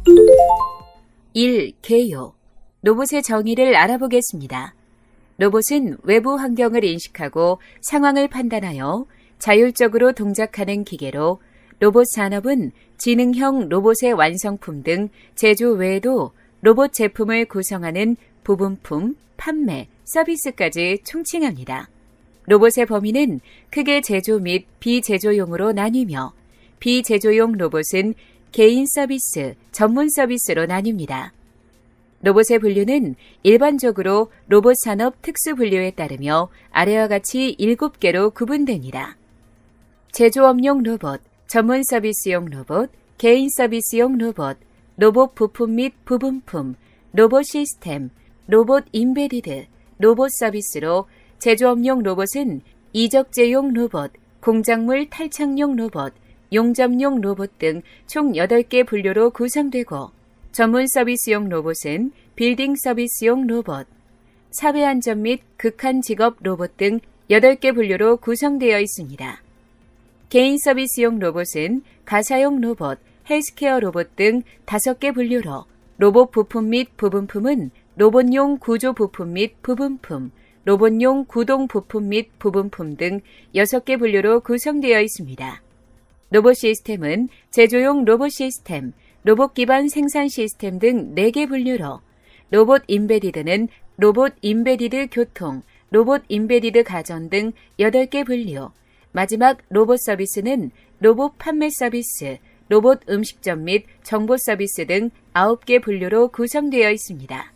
1. 개요. 로봇의 정의를 알아보겠습니다. 로봇은 외부 환경을 인식하고 상황을 판단하여 자율적으로 동작하는 기계로 로봇 산업은 지능형 로봇의 완성품 등 제조 외에도 로봇 제품을 구성하는 부분품, 판매, 서비스까지 총칭합니다. 로봇의 범위는 크게 제조 및 비제조용으로 나뉘며 비제조용 로봇은 개인 서비스, 전문 서비스로 나뉩니다. 로봇의 분류는 일반적으로 로봇 산업 특수 분류에 따르며 아래와 같이 7개로 구분됩니다. 제조업용 로봇, 전문 서비스용 로봇, 개인 서비스용 로봇, 로봇 부품 및 부분품, 로봇 시스템, 로봇 임베디드, 로봇 서비스로 제조업용 로봇은 이적재용 로봇, 공작물 탈착용 로봇, 용접용 로봇 등 총 8개 분류로 구성되고 전문 서비스용 로봇은 빌딩 서비스용 로봇, 사회안전 및 극한 직업 로봇 등 8개 분류로 구성되어 있습니다. 개인 서비스용 로봇은 가사용 로봇, 헬스케어 로봇 등 5개 분류로 로봇 부품 및 부분품은 로봇용 구조 부품 및 부분품, 로봇용 구동 부품 및 부분품 등 6개 분류로 구성되어 있습니다. 로봇 시스템은 제조용 로봇 시스템, 로봇 기반 생산 시스템 등 4개 분류로 로봇 임베디드는 로봇 임베디드 교통, 로봇 임베디드 가전 등 8개 분류, 마지막 로봇 서비스는 로봇 판매 서비스, 로봇 음식점 및 정보 서비스 등 9개 분류로 구성되어 있습니다.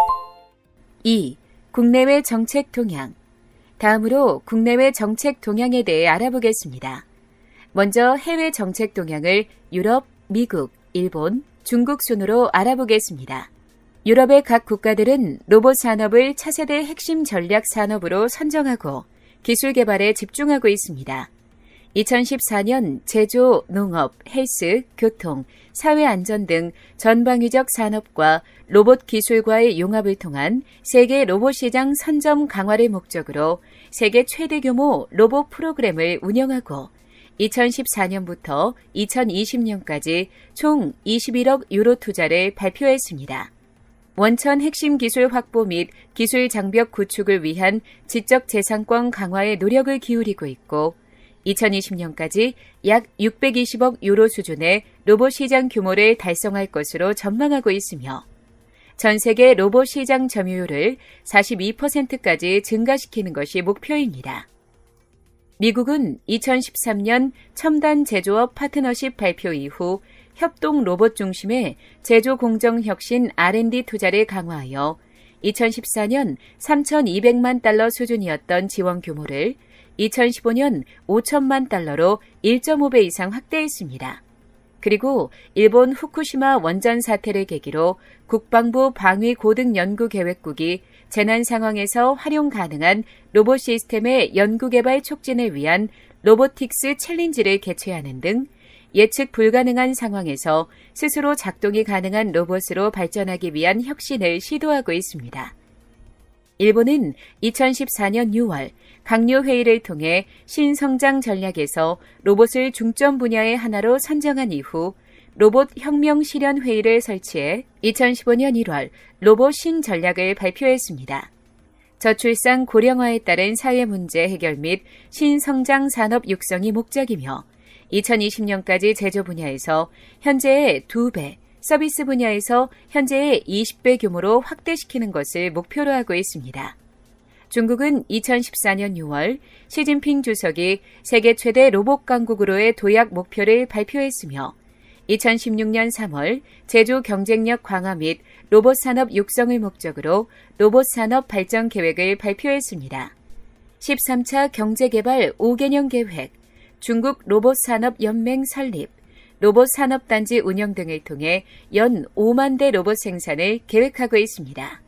2. 국내외 정책 동향. 다음으로 국내외 정책 동향에 대해 알아보겠습니다. 먼저 해외 정책 동향을 유럽, 미국, 일본, 중국 순으로 알아보겠습니다. 유럽의 각 국가들은 로봇 산업을 차세대 핵심 전략 산업으로 선정하고 기술 개발에 집중하고 있습니다. 2014년 제조, 농업, 헬스, 교통, 사회안전 등 전방위적 산업과 로봇 기술과의 융합을 통한 세계 로봇 시장 선점 강화를 목적으로 세계 최대 규모 로봇 프로그램을 운영하고 2014년부터 2020년까지 총 21억 유로 투자를 발표했습니다. 원천 핵심 기술 확보 및 기술 장벽 구축을 위한 지적 재산권 강화에 노력을 기울이고 있고 2020년까지 약 620억 유로 수준의 로봇 시장 규모를 달성할 것으로 전망하고 있으며 전 세계 로봇 시장 점유율을 42%까지 증가시키는 것이 목표입니다. 미국은 2013년 첨단 제조업 파트너십 발표 이후 협동 로봇 중심의 제조 공정 혁신 R&D 투자를 강화하여 2014년 3,200만 달러 수준이었던 지원 규모를 2015년 5천만 달러로 1.5배 이상 확대했습니다. 그리고 일본 후쿠시마 원전 사태를 계기로 국방부 방위고등연구계획국이 재난 상황에서 활용 가능한 로봇 시스템의 연구개발 촉진을 위한 로보틱스 챌린지를 개최하는 등 예측 불가능한 상황에서 스스로 작동이 가능한 로봇으로 발전하기 위한 혁신을 시도하고 있습니다. 일본은 2014년 6월 강요회의를 통해 신성장 전략에서 로봇을 중점 분야의 하나로 선정한 이후 로봇 혁명 실현 회의를 설치해 2015년 1월 로봇 신전략을 발표했습니다. 저출산 고령화에 따른 사회 문제 해결 및 신성장 산업 육성이 목적이며 2020년까지 제조 분야에서 현재의 2배, 서비스 분야에서 현재의 20배 규모로 확대시키는 것을 목표로 하고 있습니다. 중국은 2014년 6월 시진핑 주석이 세계 최대 로봇 강국으로의 도약 목표를 발표했으며 2016년 3월 제조 경쟁력 강화 및 로봇 산업 육성을 목적으로 로봇 산업 발전 계획을 발표했습니다. 13차 경제개발 5개년 계획, 중국 로봇 산업 연맹 설립, 로봇 산업단지 운영 등을 통해 연 5만 대 로봇 생산을 계획하고 있습니다.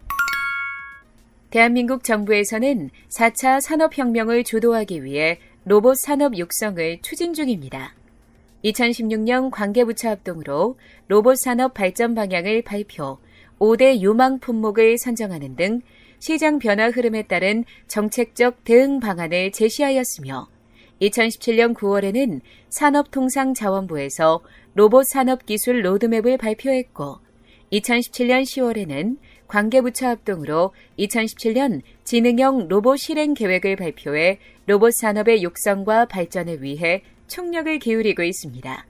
대한민국 정부에서는 4차 산업혁명을 주도하기 위해 로봇 산업 육성을 추진 중입니다. 2016년 관계부처 합동으로 로봇 산업 발전 방향을 발표, 5대 유망 품목을 선정하는 등 시장 변화 흐름에 따른 정책적 대응 방안을 제시하였으며 2017년 9월에는 산업통상자원부에서 로봇 산업기술 로드맵을 발표했고 2017년 10월에는 관계부처 합동으로 2017년 지능형 로봇 실행 계획을 발표해 로봇 산업의 육성과 발전을 위해 총력을 기울이고 있습니다.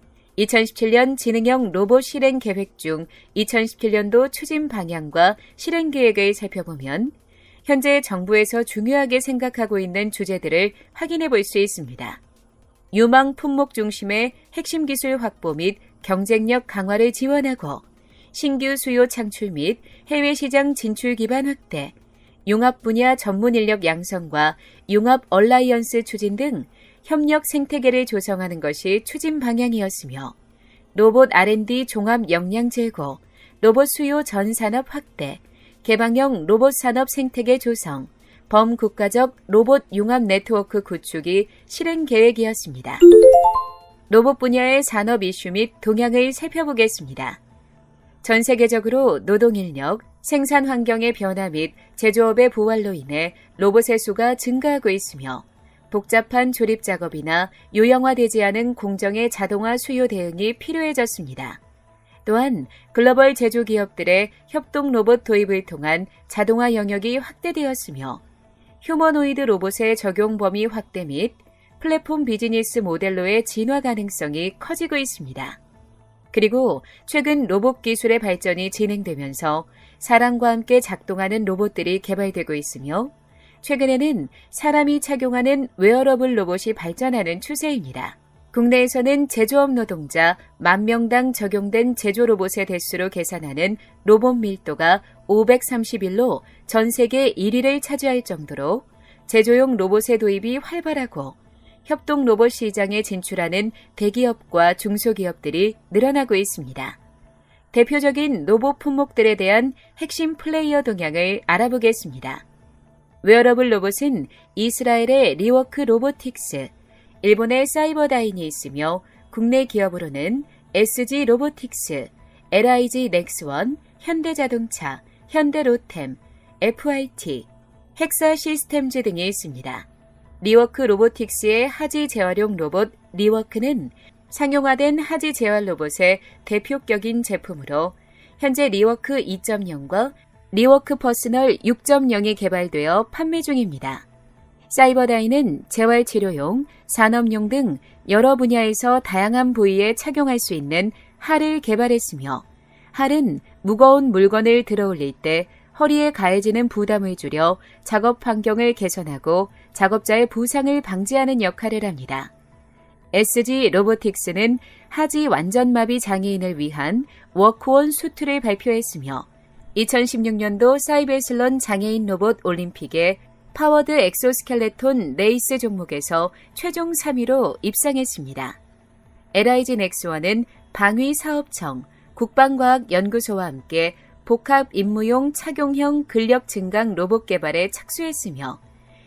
2017년 지능형 로봇 실행 계획 중 2017년도 추진 방향과 실행 계획을 살펴보면 현재 정부에서 중요하게 생각하고 있는 주제들을 확인해 볼 수 있습니다. 유망 품목 중심의 핵심 기술 확보 및 경쟁력 강화를 지원하고 신규 수요 창출 및 해외 시장 진출 기반 확대, 융합 분야 전문 인력 양성과 융합 얼라이언스 추진 등 협력 생태계를 조성하는 것이 추진 방향이었으며 로봇 R&D 종합 역량 제고, 로봇 수요 전 산업 확대, 개방형 로봇 산업 생태계 조성, 범국가적 로봇 융합 네트워크 구축이 실행 계획이었습니다. 로봇 분야의 산업 이슈 및 동향을 살펴보겠습니다. 전 세계적으로 노동인력, 생산 환경의 변화 및 제조업의 부활로 인해 로봇의 수가 증가하고 있으며 복잡한 조립 작업이나 요형화되지 않은 공정의 자동화 수요 대응이 필요해졌습니다. 또한 글로벌 제조기업들의 협동 로봇 도입을 통한 자동화 영역이 확대되었으며 휴머노이드 로봇의 적용 범위 확대 및 플랫폼 비즈니스 모델로의 진화 가능성이 커지고 있습니다. 그리고 최근 로봇 기술의 발전이 진행되면서 사람과 함께 작동하는 로봇들이 개발되고 있으며 최근에는 사람이 착용하는 웨어러블 로봇이 발전하는 추세입니다. 국내에서는 제조업 노동자 10,000명당 적용된 제조 로봇의 대수로 계산하는 로봇 밀도가 531로 전 세계 1위를 차지할 정도로 제조용 로봇의 도입이 활발하고 협동 로봇 시장에 진출하는 대기업과 중소기업들이 늘어나고 있습니다. 대표적인 로봇 품목들에 대한 핵심 플레이어 동향을 알아보겠습니다. 웨어러블 로봇은 이스라엘의 리워크 로보틱스, 일본의 사이버다인이 있으며 국내 기업으로는 SG 로보틱스, LIG 넥스원, 현대자동차, 현대로템, FIT, 헥사 시스템즈 등이 있습니다. 리워크 로보틱스의 하지 재활용 로봇 리워크는 상용화된 하지 재활 로봇의 대표격인 제품으로 현재 리워크 2.0과 리워크 퍼스널 6.0이 개발되어 판매 중입니다. 사이버다인은 재활치료용, 산업용 등 여러 분야에서 다양한 부위에 착용할 수 있는 할을 개발했으며 할은 무거운 물건을 들어올릴 때 허리에 가해지는 부담을 줄여 작업 환경을 개선하고 작업자의 부상을 방지하는 역할을 합니다. SG 로보틱스는 하지 완전마비 장애인을 위한 워크온 수트를 발표했으며 2016년도 사이베슬론 장애인 로봇 올림픽에 파워드 엑소스켈레톤 레이스 종목에서 최종 3위로 입상했습니다. LIG 넥스원은 방위사업청, 국방과학연구소와 함께 복합 임무용 착용형 근력 증강 로봇 개발에 착수했으며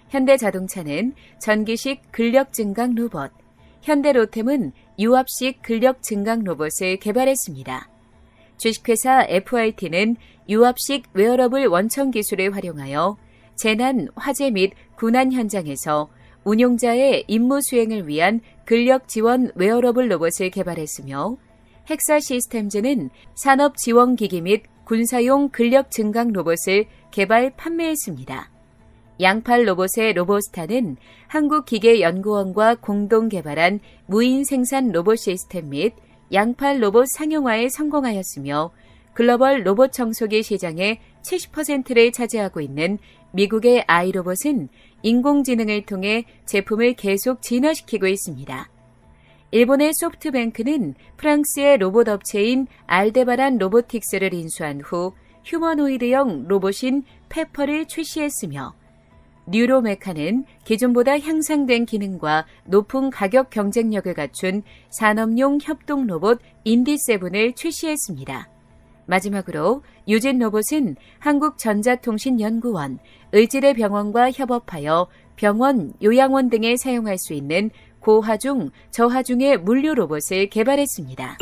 현대자동차는 전기식 근력 증강 로봇, 현대로템은 유압식 근력 증강 로봇을 개발했습니다. 주식회사 FIT는 유압식 웨어러블 원천 기술을 활용하여 재난, 화재 및 군안 현장에서 운용자의 임무 수행을 위한 근력 지원 웨어러블 로봇을 개발했으며 헥사 시스템즈는 산업 지원 기기 및 군사용 근력 증강 로봇을 개발 판매했습니다. 양팔 로봇의 로보스타는 한국기계연구원과 공동 개발한 무인 생산 로봇 시스템 및 양팔 로봇 상용화에 성공하였으며 글로벌 로봇 청소기 시장의 70%를 차지하고 있는 미국의 아이로봇은 인공지능을 통해 제품을 계속 진화시키고 있습니다. 일본의 소프트뱅크는 프랑스의 로봇 업체인 알데바란 로보틱스를 인수한 후 휴머노이드형 로봇인 페퍼를 출시했으며 뉴로메카는 기존보다 향상된 기능과 높은 가격 경쟁력을 갖춘 산업용 협동 로봇 인디7을 출시했습니다. 마지막으로 유진 로봇은 한국전자통신연구원, 을지대 병원과 협업하여 병원, 요양원 등에 사용할 수 있는 고하중, 저하중의 물류 로봇을 개발했습니다.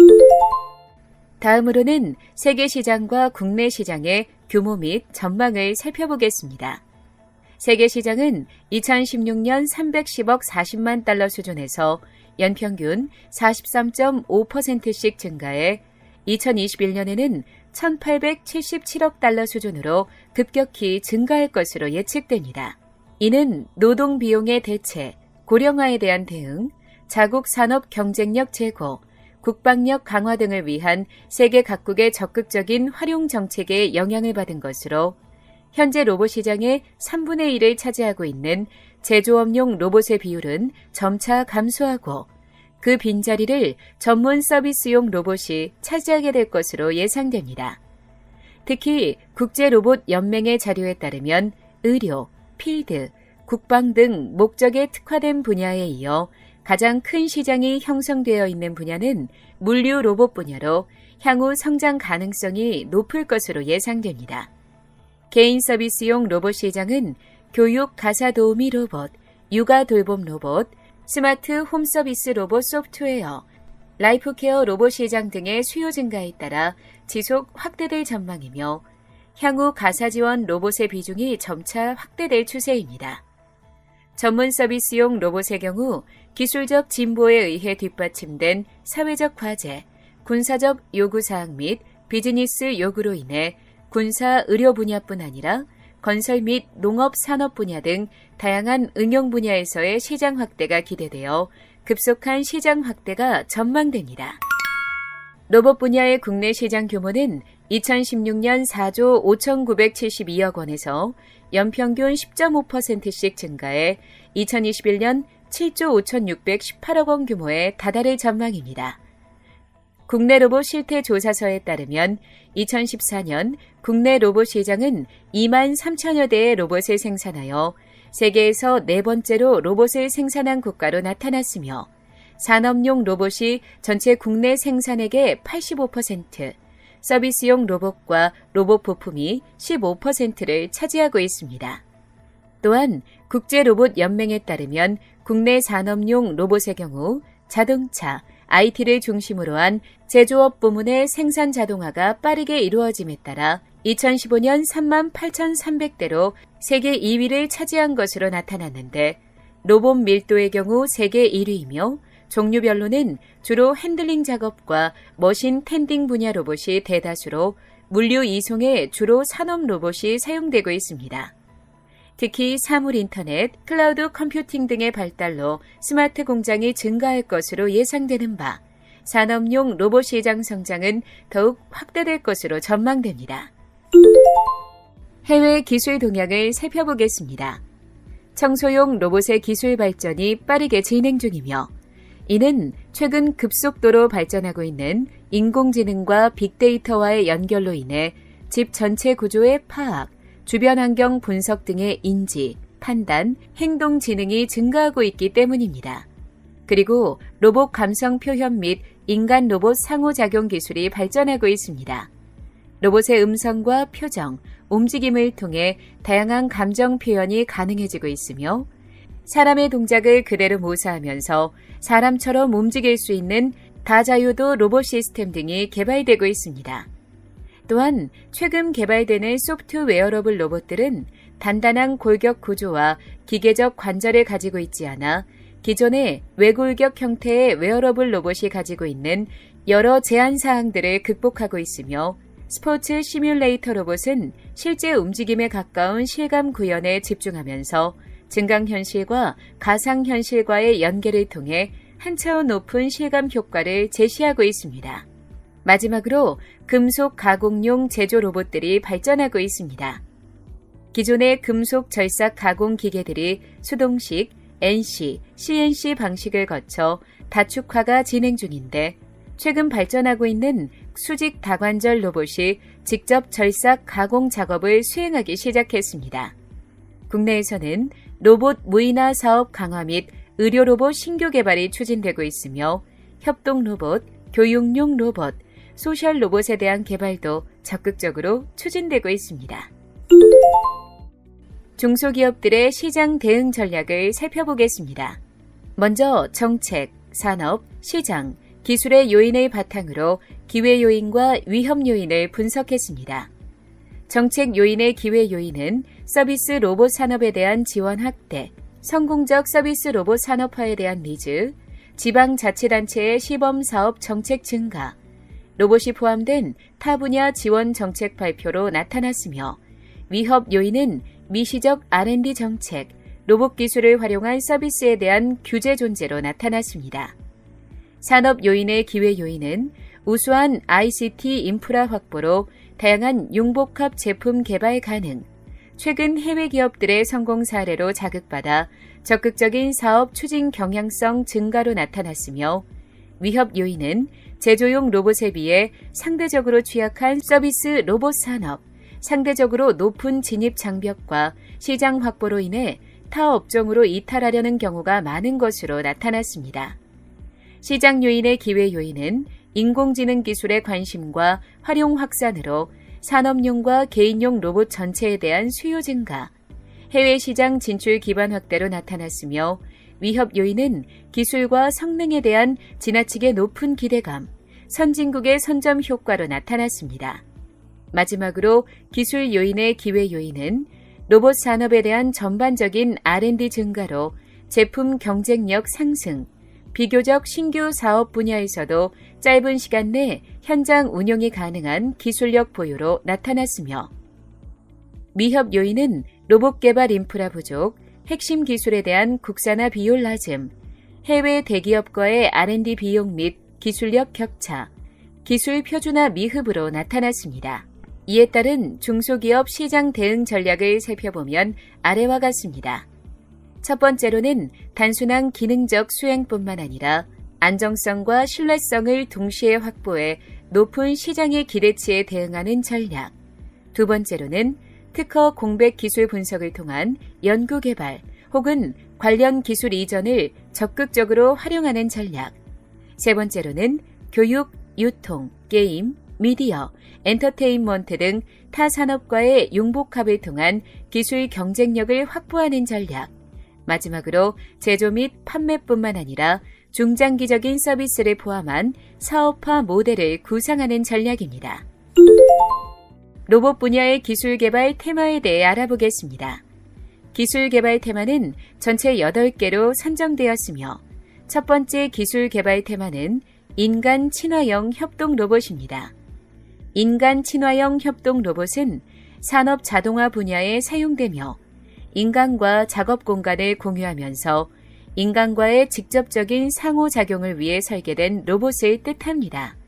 다음으로는 세계 시장과 국내 시장의 규모 및 전망을 살펴보겠습니다. 세계 시장은 2016년 310억 40만 달러 수준에서 연평균 43.5%씩 증가해 2021년에는 1,877억 달러 수준으로 급격히 증가할 것으로 예측됩니다. 이는 노동 비용의 대체, 고령화에 대한 대응, 자국 산업 경쟁력 제고, 국방력 강화 등을 위한 세계 각국의 적극적인 활용 정책에 영향을 받은 것으로 현재 로봇 시장의 3분의 1을 차지하고 있는 제조업용 로봇의 비율은 점차 감소하고 그 빈자리를 전문 서비스용 로봇이 차지하게 될 것으로 예상됩니다. 특히 국제로봇연맹의 자료에 따르면 의료, 필드, 국방 등 목적에 특화된 분야에 이어 가장 큰 시장이 형성되어 있는 분야는 물류 로봇 분야로 향후 성장 가능성이 높을 것으로 예상됩니다. 개인 서비스용 로봇 시장은 교육 가사 도우미 로봇, 육아 돌봄 로봇, 스마트 홈 서비스 로봇 소프트웨어, 라이프케어 로봇 시장 등의 수요 증가에 따라 지속 확대될 전망이며 향후 가사 지원 로봇의 비중이 점차 확대될 추세입니다. 전문 서비스용 로봇의 경우 기술적 진보에 의해 뒷받침된 사회적 과제, 군사적 요구사항 및 비즈니스 요구로 인해 군사 의료 분야뿐 아니라 건설 및 농업 산업 분야 등 다양한 응용 분야에서의 시장 확대가 기대되어 급속한 시장 확대가 전망됩니다. 로봇 분야의 국내 시장 규모는 2016년 4조 5,972억 원에서 연평균 10.5%씩 증가해 2021년 7조 5,618억 원 규모에 다다를 전망입니다. 국내 로봇 실태 조사서에 따르면 2014년 국내 로봇 시장은 2만 3천여 대의 로봇을 생산하여 세계에서 네 번째로 로봇을 생산한 국가로 나타났으며 산업용 로봇이 전체 국내 생산액의 85%, 서비스용 로봇과 로봇 부품이 15%를 차지하고 있습니다. 또한 국제로봇연맹에 따르면 국내 산업용 로봇의 경우 자동차, IT를 중심으로 한 제조업 부문의 생산 자동화가 빠르게 이루어짐에 따라 2015년 3만 8,300대로 세계 2위를 차지한 것으로 나타났는데 로봇 밀도의 경우 세계 1위이며 종류별로는 주로 핸들링 작업과 머신 텐딩 분야 로봇이 대다수로 물류 이송에 주로 산업 로봇이 사용되고 있습니다. 특히 사물 인터넷, 클라우드 컴퓨팅 등의 발달로 스마트 공장이 증가할 것으로 예상되는 바, 산업용 로봇 시장 성장은 더욱 확대될 것으로 전망됩니다. 해외 기술 동향을 살펴보겠습니다. 청소용 로봇의 기술 발전이 빠르게 진행 중이며 이는 최근 급속도로 발전하고 있는 인공지능과 빅데이터와의 연결로 인해 집 전체 구조의 파악, 주변 환경 분석 등의 인지, 판단, 행동 지능이 증가하고 있기 때문입니다. 그리고 로봇 감성 표현 및 인간 로봇 상호작용 기술이 발전하고 있습니다. 로봇의 음성과 표정, 움직임을 통해 다양한 감정 표현이 가능해지고 있으며 사람의 동작을 그대로 모사하면서 사람처럼 움직일 수 있는 다자유도 로봇 시스템 등이 개발되고 있습니다. 또한 최근 개발되는 소프트 웨어러블 로봇들은 단단한 골격 구조와 기계적 관절을 가지고 있지 않아 기존의 외골격 형태의 웨어러블 로봇이 가지고 있는 여러 제한 사항들을 극복하고 있으며 스포츠 시뮬레이터 로봇은 실제 움직임에 가까운 실감 구현에 집중하면서 증강현실과 가상현실과의 연계를 통해 한 차원 높은 실감 효과를 제시하고 있습니다. 마지막으로 금속 가공용 제조 로봇들이 발전하고 있습니다. 기존의 금속 절삭 가공 기계들이 수동식, NC, CNC 방식을 거쳐 다축화가 진행 중인데 최근 발전하고 있는 수직 다관절 로봇이 직접 절삭 가공 작업을 수행하기 시작했습니다. 국내에서는 로봇 무인화 사업 강화 및 의료 로봇 신규 개발이 추진되고 있으며 협동 로봇, 교육용 로봇, 소셜 로봇에 대한 개발도 적극적으로 추진되고 있습니다. 중소기업들의 시장 대응 전략을 살펴보겠습니다. 먼저 정책, 산업, 시장, 기술의 요인을 바탕으로 기회 요인과 위험 요인을 분석했습니다. 정책 요인의 기회 요인은 서비스 로봇 산업에 대한 지원 확대, 성공적 서비스 로봇 산업화에 대한 니즈, 지방자치단체의 시범사업 정책 증가, 로봇이 포함된 타 분야 지원 정책 발표로 나타났으며 위협 요인은 미시적 R&D 정책, 로봇 기술을 활용한 서비스에 대한 규제 존재로 나타났습니다. 산업 요인의 기회 요인은 우수한 ICT 인프라 확보로 다양한 융복합 제품 개발 가능, 최근 해외 기업들의 성공 사례로 자극받아 적극적인 사업 추진 경향성 증가로 나타났으며 위협 요인은 제조용 로봇에 비해 상대적으로 취약한 서비스 로봇 산업, 상대적으로 높은 진입 장벽과 시장 확보로 인해 타 업종으로 이탈하려는 경우가 많은 것으로 나타났습니다. 시장 요인의 기회 요인은 인공지능 기술의 관심과 활용 확산으로 산업용과 개인용 로봇 전체에 대한 수요 증가, 해외 시장 진출 기반 확대로 나타났으며 위협 요인은 기술과 성능에 대한 지나치게 높은 기대감, 선진국의 선점 효과로 나타났습니다. 마지막으로 기술 요인의 기회 요인은 로봇 산업에 대한 전반적인 R&D 증가로 제품 경쟁력 상승, 비교적 신규 사업 분야에서도 짧은 시간 내 현장 운용이 가능한 기술력 보유로 나타났으며 위협 요인은 로봇 개발 인프라 부족, 핵심 기술에 대한 국산화 비율 낮음, 해외 대기업과의 R&D 비용 및 기술력 격차, 기술 표준화 미흡으로 나타났습니다. 이에 따른 중소기업 시장 대응 전략을 살펴보면 아래와 같습니다. 첫 번째로는 단순한 기능적 수행뿐만 아니라 안정성과 신뢰성을 동시에 확보해 높은 시장의 기대치에 대응하는 전략. 두 번째로는 특허 공백 기술 분석을 통한 연구개발 혹은 관련 기술 이전을 적극적으로 활용하는 전략. 세 번째로는 교육, 유통, 게임, 미디어, 엔터테인먼트 등 타 산업과의 융복합을 통한 기술 경쟁력을 확보하는 전략. 마지막으로 제조 및 판매뿐만 아니라 중장기적인 서비스를 포함한 사업화 모델을 구상하는 전략입니다. 로봇 분야의 기술 개발 테마에 대해 알아보겠습니다. 기술 개발 테마는 전체 8개로 선정되었으며 첫 번째 기술 개발 테마는 인간 친화형 협동 로봇입니다. 인간 친화형 협동 로봇은 산업 자동화 분야에 사용되며 인간과 작업 공간을 공유하면서 인간과의 직접적인 상호작용을 위해 설계된 로봇을 뜻합니다.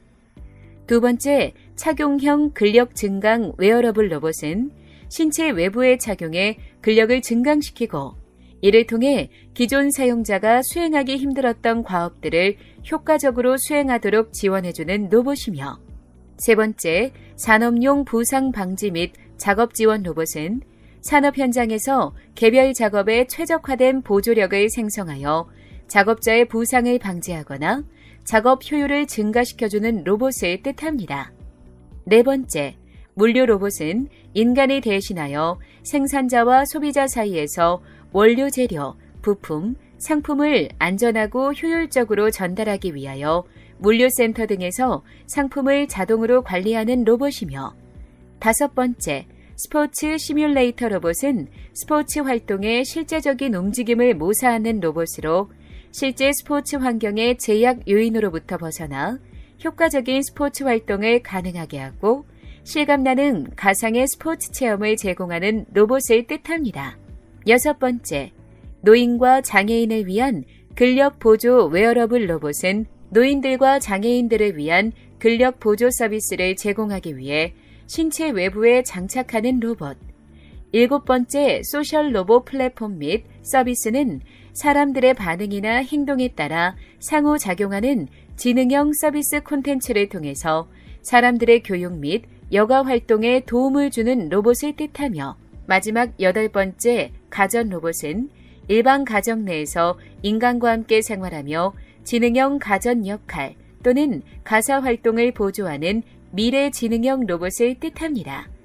두 번째, 착용형 근력 증강 웨어러블 로봇은 신체 외부에 착용해 근력을 증강시키고 이를 통해 기존 사용자가 수행하기 힘들었던 과업들을 효과적으로 수행하도록 지원해주는 로봇이며 세 번째, 산업용 부상 방지 및 작업 지원 로봇은 산업 현장에서 개별 작업에 최적화된 보조력을 생성하여 작업자의 부상을 방지하거나 작업 효율을 증가시켜주는 로봇을 뜻합니다. 네 번째, 물류 로봇은 인간이 대신하여 생산자와 소비자 사이에서 원료 재료, 부품, 상품을 안전하고 효율적으로 전달하기 위하여 물류센터 등에서 상품을 자동으로 관리하는 로봇이며 다섯 번째, 스포츠 시뮬레이터 로봇은 스포츠 활동의 실제적인 움직임을 모사하는 로봇으로 실제 스포츠 환경의 제약 요인으로부터 벗어나 효과적인 스포츠 활동을 가능하게 하고 실감나는 가상의 스포츠 체험을 제공하는 로봇을 뜻합니다. 여섯 번째, 노인과 장애인을 위한 근력 보조 웨어러블 로봇은 노인들과 장애인들을 위한 근력 보조 서비스를 제공하기 위해 신체 외부에 장착하는 로봇. 일곱 번째, 소셜 로봇 플랫폼 및 서비스는 사람들의 반응이나 행동에 따라 상호작용하는 지능형 서비스 콘텐츠를 통해서 사람들의 교육 및 여가 활동에 도움을 주는 로봇을 뜻하며 마지막 여덟 번째, 가전 로봇은 일반 가정 내에서 인간과 함께 생활하며 지능형 가전 역할 또는 가사 활동을 보조하는 미래 지능형 로봇을 뜻합니다.